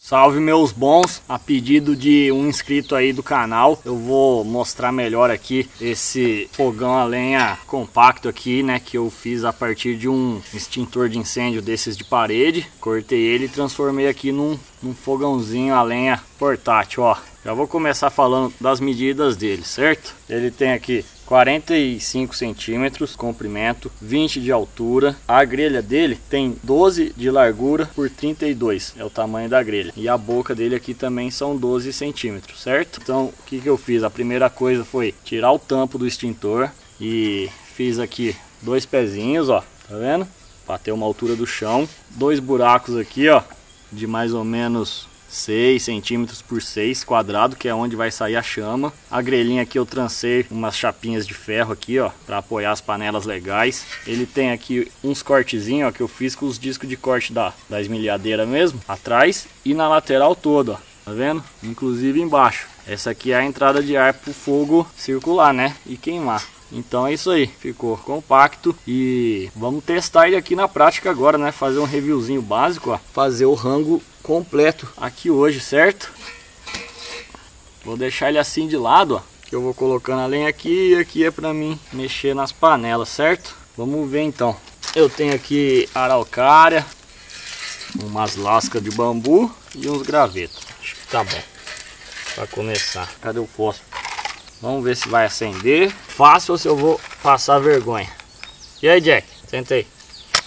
Salve meus bons, a pedido de um inscrito aí do canal, eu vou mostrar melhor aqui esse fogão a lenha compacto aqui, né, que eu fiz a partir de um extintor de incêndio desses de parede. Cortei ele e transformei aqui num fogãozinho a lenha portátil, ó. Já vou começar falando das medidas dele, certo? Ele tem aqui 45 centímetros comprimento, 20 de altura. A grelha dele tem 12 de largura por 32, é o tamanho da grelha. E a boca dele aqui também são 12 centímetros, certo? Então, o que eu fiz? A primeira coisa foi tirar o tampo do extintor e fiz aqui dois pezinhos, ó, tá vendo? Para ter uma altura do chão. Dois buracos aqui, ó, de mais ou menos 6 centímetros por 6 quadrado, que é onde vai sair a chama. A grelhinha aqui eu trancei umas chapinhas de ferro aqui, ó, para apoiar as panelas legais. Ele tem aqui uns cortezinhos, ó, que eu fiz com os discos de corte da esmerilhadeira mesmo, atrás e na lateral toda, ó, tá vendo? Inclusive embaixo. Essa aqui é a entrada de ar para o fogo circular, né, e queimar. Então é isso aí, ficou compacto e vamos testar ele aqui na prática agora, né? Fazer um reviewzinho básico, ó. Fazer o rango completo aqui hoje, certo? Vou deixar ele assim de lado, ó, que eu vou colocando a lenha aqui e aqui é pra mim mexer nas panelas, certo? Vamos ver então. Eu tenho aqui araucária, umas lascas de bambu e uns gravetos. Acho que tá bom pra começar. Cadê o fósforo? Vamos ver se vai acender fácil ou se eu vou passar vergonha. E aí, Jack? Senta aí.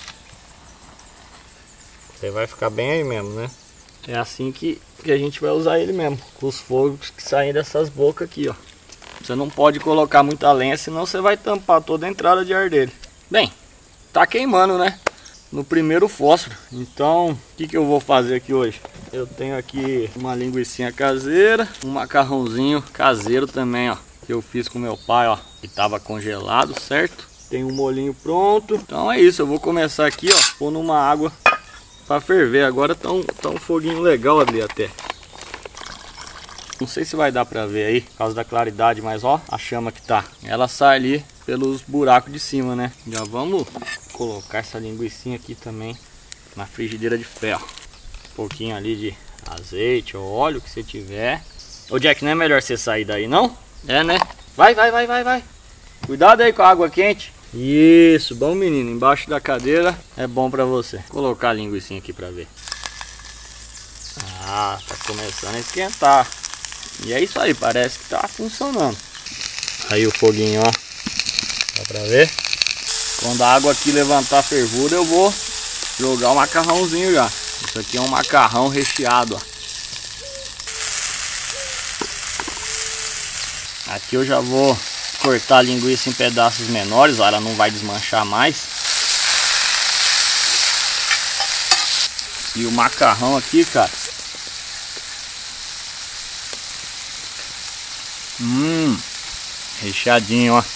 Você vai ficar bem aí mesmo, né? É assim que a gente vai usar ele mesmo. Com os fogos que saem dessas bocas aqui, ó. Você não pode colocar muita lenha, senão você vai tampar toda a entrada de ar dele. Bem, tá queimando, né? No primeiro fósforo. Então, o que eu vou fazer aqui hoje? Eu tenho aqui uma linguicinha caseira, um macarrãozinho caseiro também, ó, que eu fiz com meu pai, ó, que tava congelado, certo? Tem um molhinho pronto. Então é isso, eu vou começar aqui, ó, pôr numa água para ferver. Agora tá um foguinho legal ali até. Não sei se vai dar para ver aí, por causa da claridade, mas ó, a chama que tá. Ela sai ali pelos buracos de cima, né? Já vamos colocar essa linguicinha aqui também na frigideira de ferro. Um pouquinho ali de azeite ou óleo que você tiver. Ô Jack, não é melhor você sair daí não? É, né? Vai. Cuidado aí com a água quente. Isso, bom menino, embaixo da cadeira é bom pra você. Vou colocar a linguicinha aqui pra ver. Ah, tá começando a esquentar. E é isso aí, parece que tá funcionando. Aí o foguinho, ó. Dá pra ver? Quando a água aqui levantar a fervura, eu vou jogar o macarrãozinho já. Isso aqui é um macarrão recheado, ó. Aqui eu já vou cortar a linguiça em pedaços menores, ó, ela não vai desmanchar mais. E o macarrão aqui, cara. Recheadinho, ó.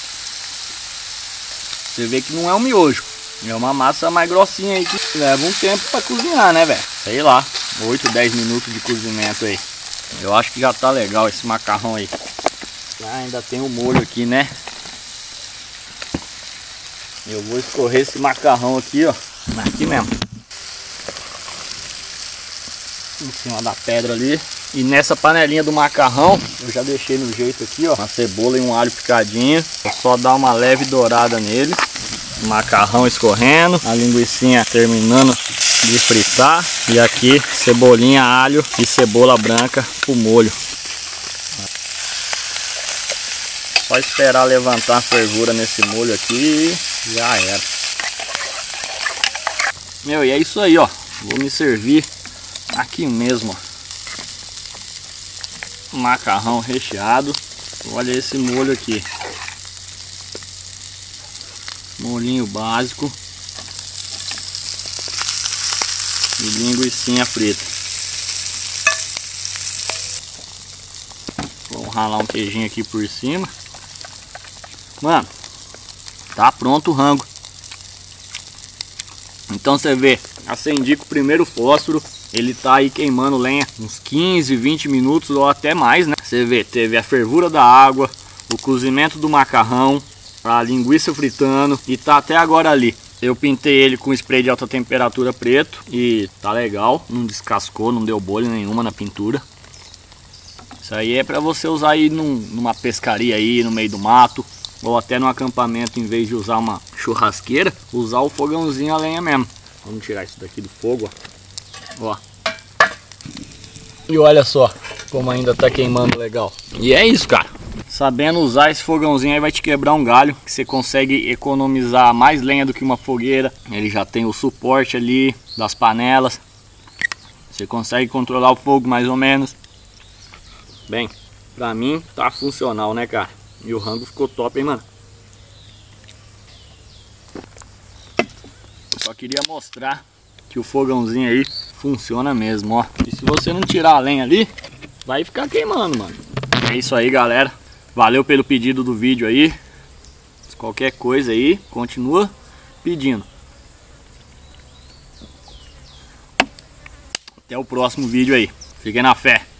Você vê que não é um miojo. É uma massa mais grossinha aí que leva um tempo pra cozinhar, né, velho? Sei lá, 8, 10 minutos de cozimento aí. Eu acho que já tá legal esse macarrão aí. Ah, ainda tem o molho aqui, né? Eu vou escorrer esse macarrão aqui, ó. Aqui mesmo. Em cima da pedra ali. E nessa panelinha do macarrão, eu já deixei no jeito aqui, ó, uma cebola e um alho picadinho. Vou só dar uma leve dourada nele. O macarrão escorrendo, a linguicinha terminando de fritar. E aqui, cebolinha, alho e cebola branca pro molho. Só esperar levantar a fervura nesse molho aqui e já era. Meu, e é isso aí, ó. Vou me servir aqui mesmo, ó. Macarrão recheado. Olha esse molho aqui. Molhinho básico. E linguicinha frita. Vou ralar um queijinho aqui por cima. Mano, tá pronto o rango. Então você vê, acendi com o primeiro fósforo. Ele tá aí queimando lenha uns 15, 20 minutos ou até mais, né? Você vê, teve a fervura da água, o cozimento do macarrão, a linguiça fritando e tá até agora ali. Eu pintei ele com spray de alta temperatura preto e tá legal, não descascou, não deu bolha nenhuma na pintura. Isso aí é para você usar aí numa pescaria aí no meio do mato, ou até no acampamento, em vez de usar uma churrasqueira, usar o fogãozinho a lenha mesmo. Vamos tirar isso daqui do fogo, ó. E olha só como ainda tá queimando legal. E é isso, cara. Sabendo usar esse fogãozinho aí vai te quebrar um galho, que você consegue economizar mais lenha do que uma fogueira. Ele já tem o suporte ali das panelas. Você consegue controlar o fogo mais ou menos. Bem, pra mim tá funcional, né, cara? E o rango ficou top, hein, mano? Só queria mostrar que o fogãozinho aí funciona mesmo, ó. E se você não tirar a lenha ali, vai ficar queimando, mano. É isso aí, galera. Valeu pelo pedido do vídeo aí. Qualquer coisa aí, continua pedindo. Até o próximo vídeo aí. Fiquem na fé.